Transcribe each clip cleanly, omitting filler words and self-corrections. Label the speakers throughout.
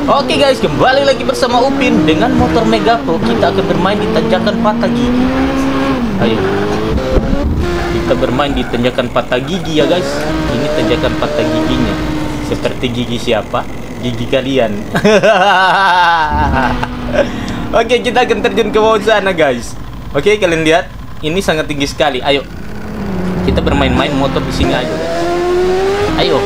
Speaker 1: Oke guys, kembali lagi bersama Upin dengan motor Mega Pro. Kita akan bermain di tanjakan patah gigi. Ayo, kita bermain di tanjakan patah gigi ya guys. Ini tanjakan patah giginya. Seperti gigi siapa? Gigi kalian. Oke, kita akan terjun ke bawah sana guys. Oke, kalian lihat, ini sangat tinggi sekali. Ayo, kita bermain-main motor di sini aja guys. Ayo.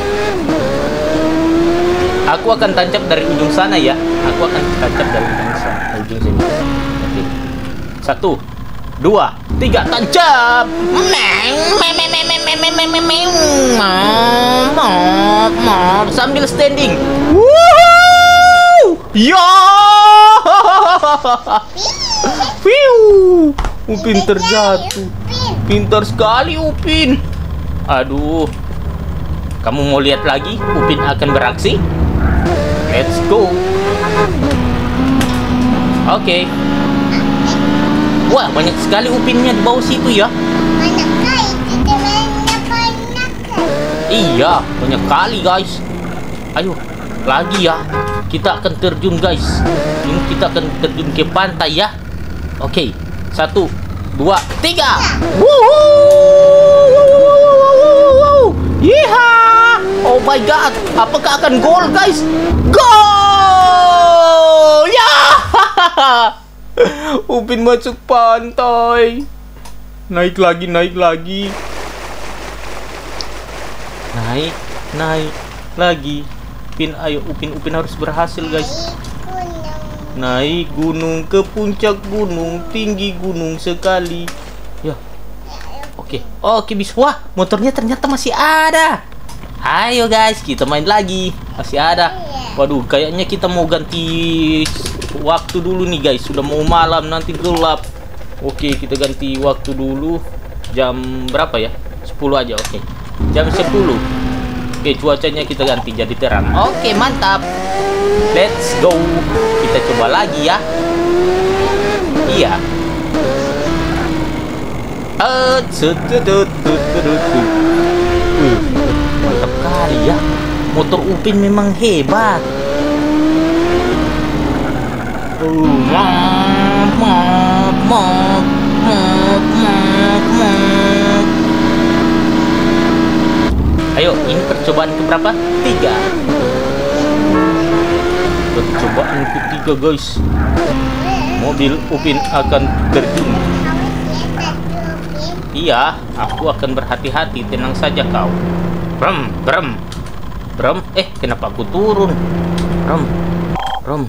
Speaker 1: Aku akan tancap dari ujung sana ya. Aku akan tancap dari ujung sana, ujung sini. Oke. 1, 2, 3, tancap. Sambil standing. Woohoo! Yo! Upin terjatuh. Pintar sekali Upin. Aduh. Kamu mau lihat lagi Upin akan beraksi? Let's go. Oke. Wah, banyak sekali Upinnya di bawah situ ya. Iya, banyak kali guys. Ayo, lagi ya. Kita akan terjun guys. Ini kita akan terjun ke pantai ya. Oke, 1, 2, 3. Wuhuu! Yeeha! Oh my god, apakah akan gol guys? Gol! Ya! Upin masuk pantai. Naik lagi, naik lagi. Naik lagi. Upin, ayo Upin harus berhasil guys. Naik gunung ke puncak gunung, tinggi gunung sekali. Ya. Oke, bisa. Wah, motornya ternyata masih ada. Ayo guys, kita main lagi. Masih ada. Waduh, kayaknya kita mau ganti waktu dulu nih guys. Sudah mau malam, nanti gelap. Oke, kita ganti waktu dulu. Jam berapa ya? 10 aja, oke. Jam 10. Oke, cuacanya kita ganti jadi terang. Oke, mantap. Let's go. Kita coba lagi ya. Iya. Mantap kali ya. Motor Upin memang hebat. Ayo, ini percobaan keberapa? 3. Percobaan ketiga guys. Mobil Upin akan terjun. Iya, aku akan berhati-hati. Tenang saja kau. Brum. Kenapa aku turun? Brum.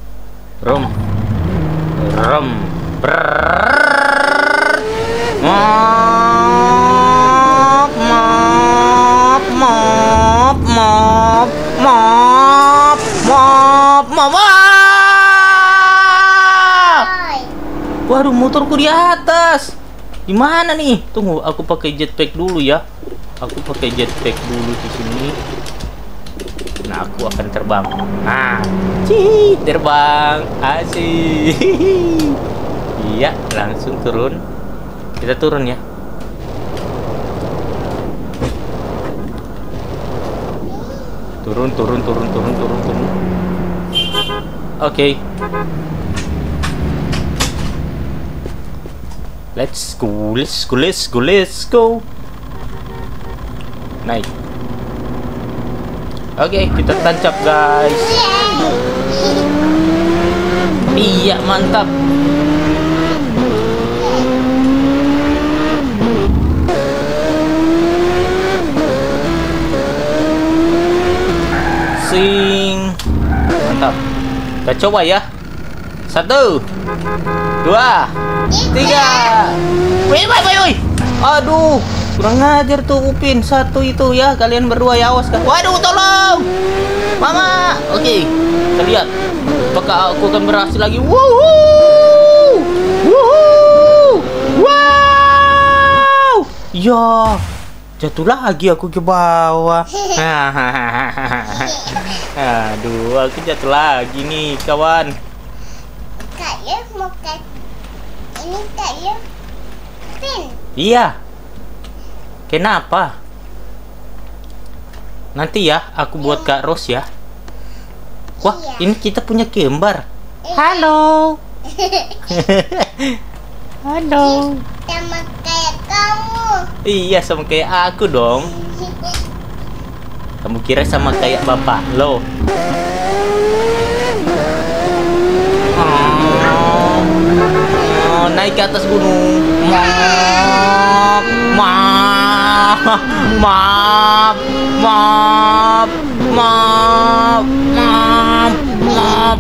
Speaker 1: Waduh, motorku di atas. Gimana nih? Tunggu, aku pakai jetpack dulu ya. Aku pakai jetpack dulu di sini. Nah, aku akan terbang. Nah, terbang. Asik. Iya, langsung turun. Kita turun ya. Turun. Oke. Let's go. Naik. Oke, kita tancap guys. Iya, mantap. Sing. Mantap. Kita coba ya. 1, 2, 3. Woi. Aduh, kurang ngajar tuh Upin. 1 itu ya, kalian berdua ya, awas kan. Waduh, tolong. Mama. Oke, kita lihat apakah aku akan berhasil lagi. Wow. Ya, jatuh lagi aku ke bawah. Aduh, aku jatuh lagi nih kawan.
Speaker 2: Ini kayak pin.
Speaker 1: Iya. Kenapa? Nanti ya aku buat Kak Ros ya. Wah,
Speaker 2: Iya.
Speaker 1: ini kita punya kembar. Halo. Halo.
Speaker 2: Sama kayak kamu.
Speaker 1: Iya, sama kayak aku dong. Kamu kira sama kayak bapak lo? Oh, naik ke atas gunung. Maaf, maaf, maaf, maaf, maaf, maaf, maaf.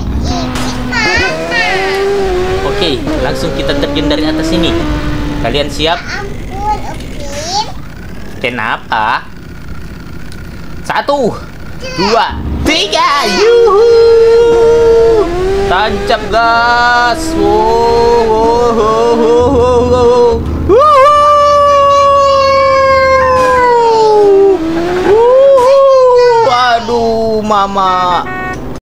Speaker 1: Oke, langsung kita terjun dari atas ini. Kalian siap?
Speaker 2: Ampun, Upin.
Speaker 1: Kenapa? 1, 2, 3, yuhu! Tancap gas! Wow! Waduh, mama!